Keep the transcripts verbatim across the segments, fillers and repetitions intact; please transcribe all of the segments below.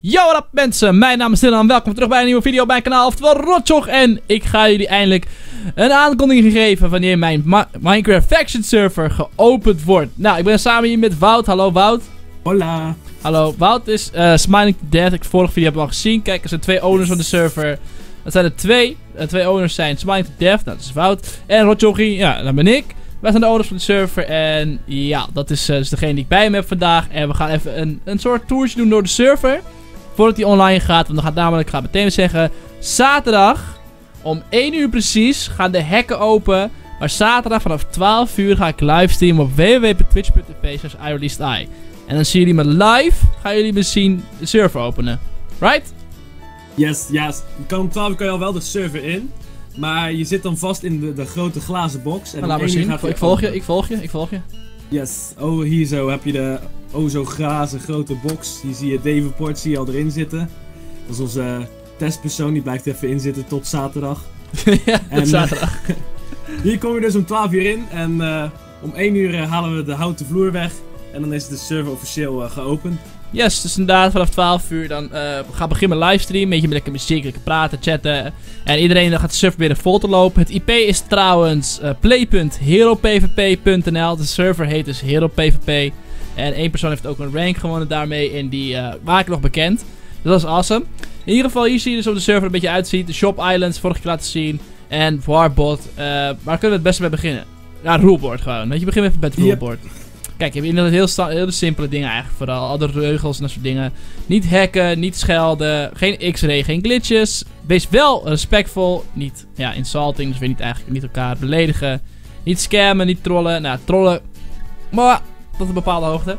Yo, wat up mensen, mijn naam is Dylan en welkom terug bij een nieuwe video op mijn kanaal, oftewel Rotjoch. En ik ga jullie eindelijk een aankondiging geven wanneer mijn Ma Minecraft Faction server geopend wordt. Nou, ik ben samen hier met Wout. Hallo Wout. Hola. Hallo, Wout is uh, Smiling to Death. Ik de vorige video heb al gezien. Kijk, er zijn twee owners van de server. Dat zijn er twee. De twee owners zijn Smiling to Death, nou, dat is Wout. En Rotjochie, ja, dat ben ik. Wij zijn de owners van de server en ja, dat is uh, dus degene die ik bij me heb vandaag. En we gaan even een, een soort toertje doen door de server. Voordat die online gaat, want dan gaat namelijk, ik ga meteen zeggen, zaterdag om één uur precies gaan de hekken open. Maar zaterdag vanaf twaalf uur ga ik livestreamen op w w w punt twitch punt t v slash i released i. En dan zien jullie me live, gaan jullie me zien de server openen. Right? Yes, yes. Je kan om twaalf uur kan je al wel de server in. Maar je zit dan vast in de, de grote glazen box. En nou, laat maar zien. Ik volg open. je, ik volg je, ik volg je. Yes. Oh, hier zo heb je de oh zo glazen grote box. Hier zie je Davenport zie je al erin zitten. Dat is onze uh, testpersoon, die blijft even inzitten tot zaterdag. Ja, en, tot zaterdag. Uh, hier kom je dus om twaalf uur in. En uh, om één uur uh, halen we de houten vloer weg. En dan is de server officieel uh, geopend. Yes, dus inderdaad vanaf twaalf uur dan uh, gaan beginnen met livestream. Beetje met lekker muziek, lekker praten, chatten. En iedereen dan gaat de server weer vol te lopen. Het I P is trouwens uh, play punt hero p v p punt n l. De server heet dus Hero P V P. En één persoon heeft ook een rank gewonnen daarmee. En die uh, maak ik nog bekend. Dus dat is awesome. In ieder geval, hier zie je dus hoe de server er een beetje uitziet. De Shop Islands, vorige keer laten zien. En Warbot. Uh, waar kunnen we het beste mee beginnen? Ja, Ruleboard gewoon. Weet je, begin even met het Ruleboard. Yep. Kijk, je hebt inderdaad heel, heel simpele dingen eigenlijk vooral. Al de regels en dat soort dingen. Niet hacken, niet schelden. Geen X-ray, geen glitches. Wees wel respectvol. Niet ja, insulting, dus weer niet eigenlijk niet elkaar beledigen. Niet scammen, niet trollen. Nou, trollen. Maar tot een bepaalde hoogte.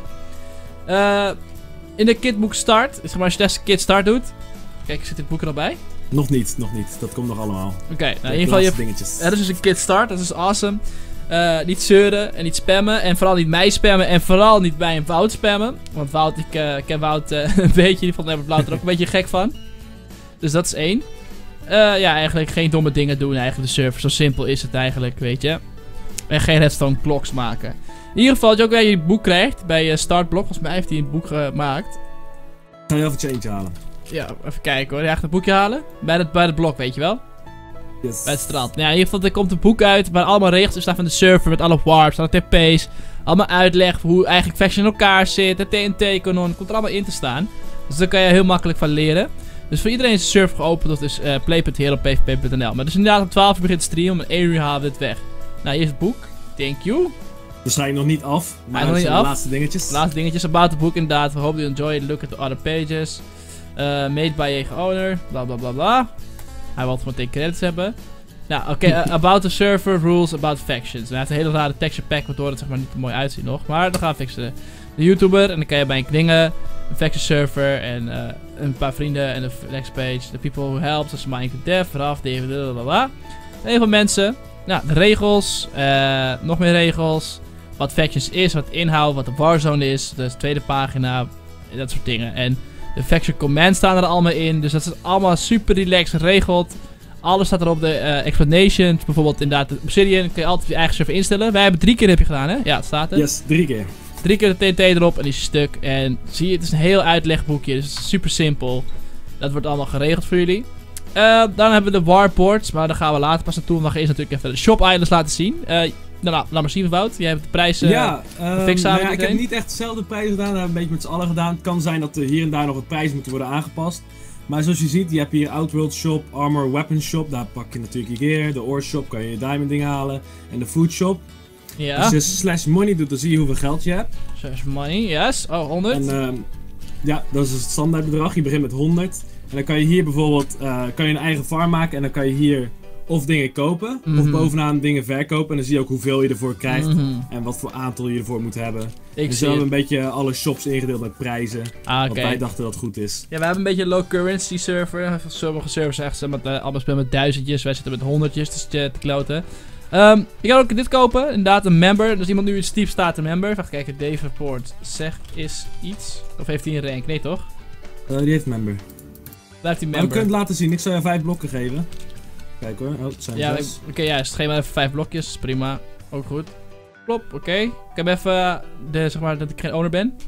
Uh, in de kitboek start. Zeg maar als je deze kit start doet. Kijk, zit dit boek er al bij? Nog niet, nog niet. Dat komt nog allemaal. Oké, okay, nou in ieder geval je dingetjes. Er is dus een kit start, dat is awesome. Uh, niet zeuren en niet spammen. En vooral niet mij spammen. En vooral niet bij een Wout spammen. Want Wout, ik uh, ken Wout uh, een beetje. Die vond Everblauw er ook een beetje gek van. Dus dat is één. Uh, ja, eigenlijk geen domme dingen doen eigenlijk de server. Zo simpel is het eigenlijk, weet je. En geen redstone blocks maken. In ieder geval dat je ook weer je boek krijgt. Bij uh, startblok. Volgens mij heeft hij een boek gemaakt. Ga je even het eentje halen? Ja, even kijken hoor. Hij gaat een boekje halen. Bij het, bij het blok, weet je wel. Yes. Bij het strand. Nou, in ieder geval, er komt een boek uit waar allemaal regels in staan van de server. Met alle warps, alle T P's. Allemaal uitleg hoe eigenlijk Faction in elkaar zit. De T N T-kanon. Komt er allemaal in te staan. Dus daar kan je heel makkelijk van leren. Dus voor iedereen is de server geopend. Dat is uh, play punt hero p v p punt n l. Maar dus inderdaad om twaalf uur begint te streamen. Om één uur halen we dit weg. Nou, hier is het boek. Thank you. Waarschijnlijk nog niet af. Maar Hij nog niet de af. laatste dingetjes. De laatste dingetjes. About the book inderdaad. We hope you enjoy it. Look at the other pages. Uh, made by je owner. Bla bla bla bla. Hij wil gewoon meteen credits hebben. Nou, oké, okay, uh, about the server, rules, about factions. Nou, hij heeft een hele rare texture pack, waardoor het zeg maar niet mooi uitziet nog. Maar dan gaan we fixen. De YouTuber, en dan kan je bij een dingen, een faction server en uh, een paar vrienden en de next page. The people who help, zoals Minecraft Dev, Raf, David, blablabla. Heel veel mensen. Nou, de regels, uh, nog meer regels. Wat factions is, wat inhoud, wat de warzone is. Dus de tweede pagina, dat soort dingen. En de faction commands staan er allemaal in, dus dat is allemaal super relaxed geregeld. Alles staat er op de uh, explanations. Bijvoorbeeld inderdaad de Obsidian. Kun je altijd je eigen server instellen. Wij hebben drie keer heb je gedaan, hè? Ja, het staat er. Yes, drie keer. Drie keer de T N T erop en die is stuk. En zie je, het is een heel uitlegboekje. Dus het is super simpel. Dat wordt allemaal geregeld voor jullie. Uh, dan hebben we de warboards. Maar daar gaan we later pas naartoe. Want we gaan eerst natuurlijk even de Shop Islands laten zien. Uh, nou, laat maar zien, Wout. Jij hebt de prijzen ja, um, fix samen. Nou ja, ik heb niet echt dezelfde prijzen gedaan. We hebben een beetje met z'n allen gedaan. Het kan zijn dat er hier en daar nog wat prijzen moeten worden aangepast. Maar zoals je ziet, je hebt hier Outworld Shop, Armor Weapon Shop. Daar pak je natuurlijk je gear. De Ore Shop kan je je diamond dingen halen. En de Food Shop. Ja. Als je slash money doet, dan zie je hoeveel geld je hebt. Slash money, yes. Oh, honderd. En um, ja, dat is het standaardbedrag. Je begint met honderd. En dan kan je hier bijvoorbeeld uh, kan je een eigen farm maken. En dan kan je hier of dingen kopen. Mm-hmm. Of bovenaan dingen verkopen. En dan zie je ook hoeveel je ervoor krijgt. Mm-hmm. En wat voor aantal je ervoor moet hebben. Ik en zo hebben we een beetje alle shops ingedeeld met prijzen. Ah, okay. Want wij dachten dat het goed is. Ja, we hebben een beetje een low currency server. Sommige servers zeggen met, uh, allemaal spelen met duizendjes. Wij zitten met honderdjes dus te, te kloten. Um, je kan ook dit kopen. Inderdaad een member. Dus iemand nu in Steve staat een member. Even kijken. Davenport zegt is iets. Of heeft hij een rank? Nee toch? Uh, die heeft member. Daar heeft hij member. Oh, we kunnen het laten zien. Ik zal je vijf blokken geven. Kijk hoor. Oh, het zijn ja, oké, okay, ja, dus geef maar even vijf blokjes. Prima. Ook goed. Plop, oké. Okay. Ik heb even de, zeg maar, dat ik geen owner ben.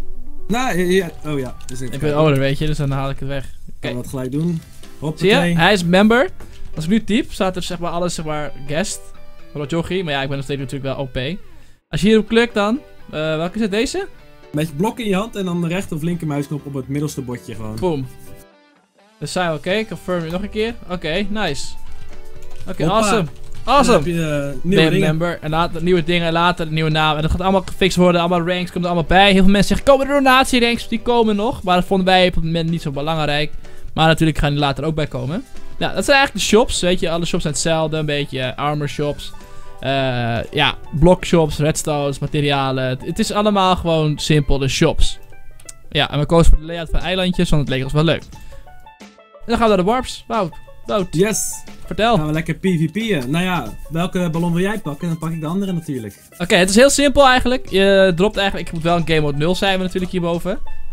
Nou, ja, oh ja. Dus ik ben ouder, weet je, dus dan haal ik het weg. Oké. Kan dat gelijk doen. Zie je? Hij is member. Als ik nu typ, staat er zeg maar alles, zeg maar, guest. Rotjochie, maar ja, ik ben nog steeds natuurlijk wel O P. Als je hierop klikt dan, uh, welke is het, deze? Met je blok in je hand en dan de rechter of linker muisknop op het middelste bordje gewoon. Boom. Dus zijn we oké, okay. Confirm nog een keer. Oké, okay, nice. Oké, okay, awesome. Awesome. Dan heb je uh, nieuwe dingen. Member, en later nieuwe dingen, later de nieuwe naam. En dat gaat allemaal gefixt worden, allemaal ranks komt er allemaal bij. Heel veel mensen zeggen, komen de donatieranks, die komen nog. Maar dat vonden wij op het moment niet zo belangrijk. Maar natuurlijk gaan die later ook bij komen. Nou, dat zijn eigenlijk de shops, weet je. Alle shops zijn hetzelfde, een beetje uh, armor shops. Uh, ja, blockshops, redstones, materialen. Het, het is allemaal gewoon simpel de shops. Ja, en we kozen voor de layout van eilandjes, want het leek ons wel leuk. En dan gaan we naar de warps. Wout, Wout. Yes. Vertel. Gaan we lekker PvP'en. Nou ja, welke ballon wil jij pakken? Dan pak ik de andere natuurlijk. Oké, okay, het is heel simpel eigenlijk. Je dropt eigenlijk, ik moet wel een game mode nul zijn we natuurlijk hierboven.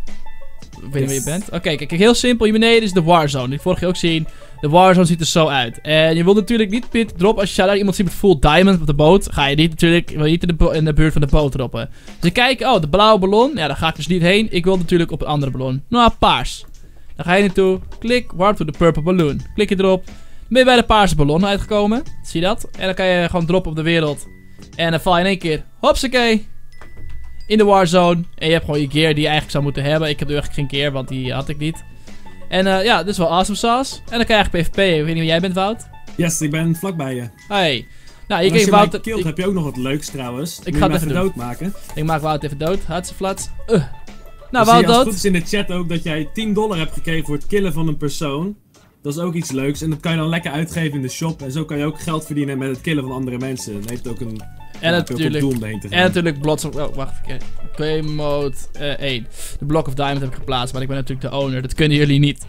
Ik weet niet yes. Waar je bent. Oké, okay, kijk, heel simpel. Hier beneden is de Warzone. Die vorige keer ook zien. De Warzone ziet er zo uit. En je wilt natuurlijk niet pit droppen. Als je daar iemand ziet met full diamond op de boot, ga je niet natuurlijk wil je niet in de, in de buurt van de boot droppen. Dus je kijkt, oh, de blauwe ballon. Ja, daar ga ik dus niet heen. Ik wil natuurlijk op een andere ballon. Nou, paars. Dan ga je naartoe. Klik, warp to the purple balloon. Klik je erop. Dan ben je bij de paarse ballon uitgekomen. Zie je dat? En dan kan je gewoon droppen op de wereld. En dan val je in één keer. Hopsakee. In de Warzone. En je hebt gewoon je gear die je eigenlijk zou moeten hebben. Ik heb nu echt geen gear, want die had ik niet. En uh, ja, dit is wel awesome sauce. En dan kan je eigenlijk PvP. Ik weet niet wie jij bent, Wout. Yes, ik ben vlakbij je. Hey. Nou, je als je Wout, mij killt, ik, heb je ook nog wat leuks trouwens. Ik ga het even doodmaken. Ik maak Wout even dood. Hartseflats. Uh. Nou, Wout dood. dood. Het goed is in de chat ook dat jij tien dollar hebt gekregen voor het killen van een persoon. Dat is ook iets leuks. En dat kan je dan lekker uitgeven in de shop. En zo kan je ook geld verdienen met het killen van andere mensen. Dat heeft ook een... En ja, natuurlijk, ook een te gaan. en natuurlijk Blots of... Oh, wacht even. Game mode uh, één. De Block of Diamond heb ik geplaatst, maar ik ben natuurlijk de owner. Dat kunnen jullie niet.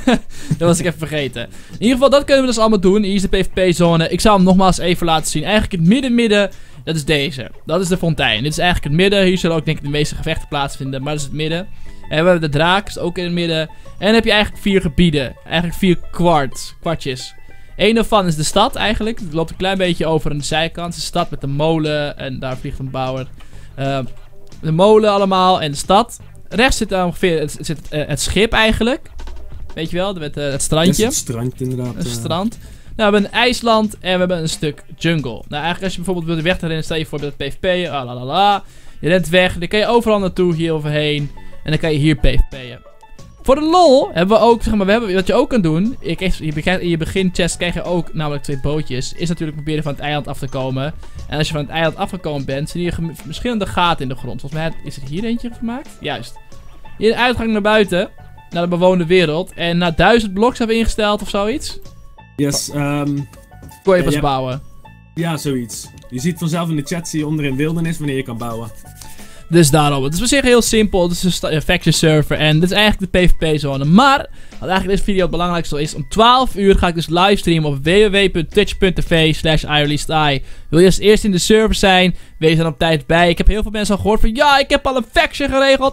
Dat was ik even vergeten. In ieder geval, dat kunnen we dus allemaal doen. Hier is de PvP-zone. Ik zal hem nogmaals even laten zien. Eigenlijk het midden-midden, dat is deze. Dat is de fontein. Dit is eigenlijk het midden. Hier zullen ook denk ik de meeste gevechten plaatsvinden, maar dat is het midden. En we hebben de draak, is ook in het midden. En dan heb je eigenlijk vier gebieden. Eigenlijk vier kwart, kwartjes. Eén daarvan is de stad eigenlijk. Het loopt een klein beetje over aan de zijkant. De stad met de molen en daar vliegt een bouwer. Uh, de molen allemaal en de stad. Rechts zit ongeveer het, zit, uh, het schip eigenlijk. Weet je wel, met uh, het strandje. Ja, het strand inderdaad. Het strand. Nou, we hebben een ijsland en we hebben een stuk jungle. Nou, eigenlijk als je bijvoorbeeld wil de weg erin, stel je voor met het PvP. Ah, la, la, la. Je rent weg, dan kan je overal naartoe, hier overheen. En dan kan je hier PvP'en. Voor de lol hebben we ook, zeg maar, we hebben, wat je ook kan doen. Je krijgt, je begint, in je beginchest krijg je ook namelijk twee bootjes. Is natuurlijk proberen van het eiland af te komen. En als je van het eiland afgekomen bent, zie je verschillende gaten in de grond. Volgens mij is er hier eentje gemaakt. Juist. Hier een uitgang naar buiten. Naar de bewoonde wereld. En na duizend bloks hebben we ingesteld of zoiets. Yes, um... Kon je pas ja, bouwen. Ja, zoiets. Je ziet vanzelf in de chat, zie je onderin wildernis wanneer je kan bouwen. Dus daarom. Het is op zich heel simpel. Het is een faction server. En dit is eigenlijk de PvP-zone. Maar, wat eigenlijk deze video het belangrijkste is. Om twaalf uur ga ik dus livestreamen op w w w punt twitch punt t v slash ireleasedeye. Wil je als eerste in de server zijn? Wees dan op tijd bij. Ik heb heel veel mensen al gehoord van... Ja, ik heb al een faction geregeld.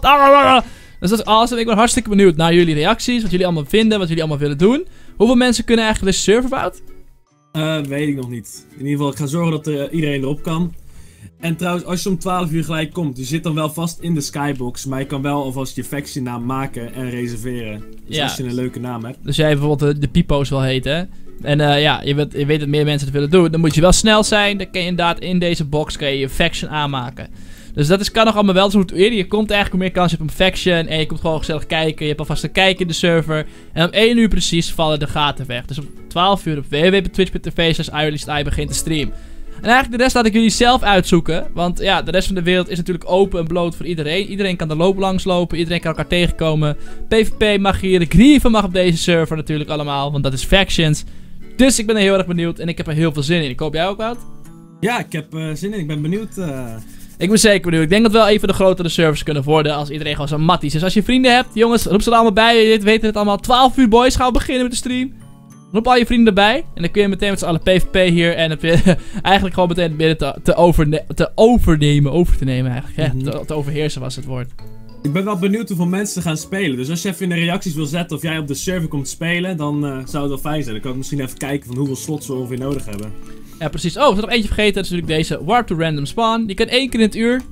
Dus dat is awesome. Ik ben hartstikke benieuwd naar jullie reacties. Wat jullie allemaal vinden. Wat jullie allemaal willen doen. Hoeveel mensen kunnen eigenlijk deze server bouwen? Uh, weet ik nog niet. In ieder geval, ik ga zorgen dat er, uh, iedereen erop kan. En trouwens, als je om twaalf uur gelijk komt, je zit dan wel vast in de skybox, maar je kan wel alvast je faction naam maken en reserveren. Dus ja. Als je een leuke naam hebt. Dus jij bijvoorbeeld de, de Pipo's wil heten. En uh, ja, je weet, je weet dat meer mensen het willen doen. Dan moet je wel snel zijn. Dan kan je inderdaad in deze box kan je, je faction aanmaken. Dus dat is, kan nog allemaal wel. Dus hoe eerder je komt, eigenlijk hoe meer kans je hebt op een faction. En je komt gewoon gezellig kijken. Je hebt alvast een kijk in de server. En om één uur precies vallen de gaten weg. Dus om twaalf uur op w w w punt twitch punt t v slash ireleasedeye begint de stream. En eigenlijk de rest laat ik jullie zelf uitzoeken. Want ja, de rest van de wereld is natuurlijk open en bloot voor iedereen. Iedereen kan er loop langs lopen. Iedereen kan elkaar tegenkomen. PvP mag hier. De grieven mag op deze server natuurlijk allemaal. Want dat is factions. Dus ik ben er heel erg benieuwd. En ik heb er heel veel zin in. Ik hoop jij ook wat? Ja, ik heb uh, zin in. Ik ben benieuwd. Uh... Ik ben zeker benieuwd. Ik denk dat we wel even de grotere servers kunnen worden. Als iedereen gewoon zo matties is. Dus als je vrienden hebt, jongens, roep ze er allemaal bij. Je weten het allemaal. twaalf uur boys. Gaan we beginnen met de stream. Roep al je vrienden erbij. En dan kun je meteen met z'n allen PvP hier. En het weer, eigenlijk gewoon meteen het midden te, te, overne te overnemen. Over te nemen eigenlijk. Ja, mm-hmm. te, te overheersen was het woord. Ik ben wel benieuwd hoeveel mensen gaan spelen. Dus als je even in de reacties wil zetten of jij op de server komt spelen. Dan uh, zou het wel fijn zijn. Dan kan ik misschien even kijken van hoeveel slots we ongeveer nodig hebben. Ja, precies. Oh, we zijn nog eentje vergeten. Dat is natuurlijk deze Warp to Random Spawn. Die kan één keer in het uur. Kan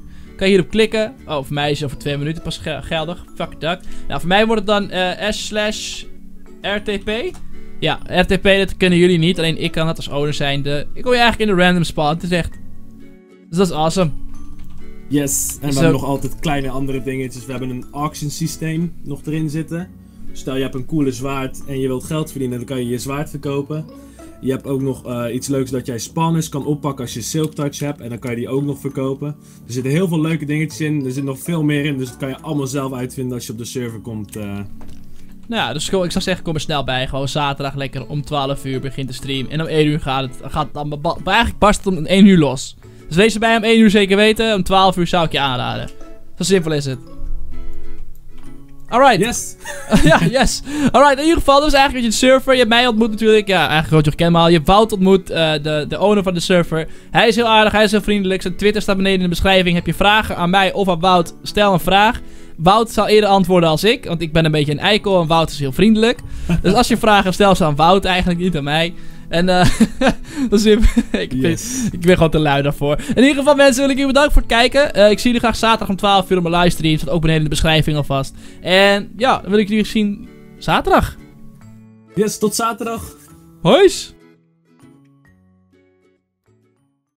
Kan je hierop klikken. Oh, voor mij is het over twee minuten pas geldig. Fuck duck. Nou, voor mij wordt het dan uh, s slash rtp. Ja, R T P, dat kunnen jullie niet. Alleen ik kan dat als owner zijnde. Ik kom je eigenlijk in de random spot. Het is echt... Dus dat is awesome. Yes, en we Zo. hebben nog altijd kleine andere dingetjes. We hebben een auction systeem nog erin zitten. Stel je hebt een coole zwaard en je wilt geld verdienen, dan kan je je zwaard verkopen. Je hebt ook nog uh, iets leuks dat jij spanners kan oppakken als je Silk Touch hebt. En dan kan je die ook nog verkopen. Er zitten heel veel leuke dingetjes in. Er zit nog veel meer in. Dus dat kan je allemaal zelf uitvinden als je op de server komt. Uh... Nou ja, dus ik zou zeggen, kom er snel bij. Gewoon zaterdag lekker om twaalf uur begint de stream. En om één uur gaat het. Gaat het dan, eigenlijk barst het om één uur los. Dus wees erbij om één uur zeker weten. Om twaalf uur zou ik je aanraden. Zo simpel is het. Alright. Yes. Ja, yes. Alright, in ieder geval, dat was eigenlijk een beetje de server. Je hebt mij ontmoet natuurlijk. Ja, eigenlijk gewoon je gekend, maar je hebt Wout ontmoet, uh, de, de owner van de server. Hij is heel aardig, hij is heel vriendelijk. Zijn Twitter staat beneden in de beschrijving. Heb je vragen aan mij of aan Wout, stel een vraag. Wout zal eerder antwoorden als ik, want ik ben een beetje een eikel en Wout is heel vriendelijk. Dus als je vragen hebt, stel ze aan Wout eigenlijk, niet aan mij. En uh, dat is ik, Yes. ik ben gewoon te lui daarvoor. In ieder geval mensen, wil ik jullie bedanken voor het kijken. Uh, ik zie jullie graag zaterdag om twaalf uur op mijn livestream. Staat ook beneden in de beschrijving alvast. En ja, dan wil ik jullie zien zaterdag. Yes, tot zaterdag. Hoi!